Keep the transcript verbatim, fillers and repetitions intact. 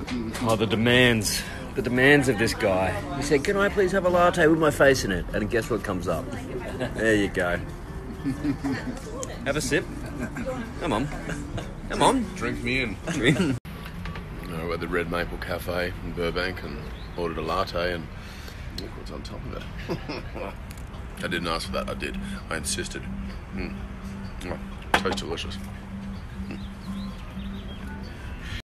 Oh, the demands. The demands of this guy. He said, can I please have a latte with my face in it? And guess what comes up? There you go. Have a sip. Come on. Come on. Drink me in. Drink. I went to the Red Maple Cafe in Burbank and ordered a latte, and look what's on top of it. I didn't ask for that. I did. I insisted. Mm. Oh, tastes delicious.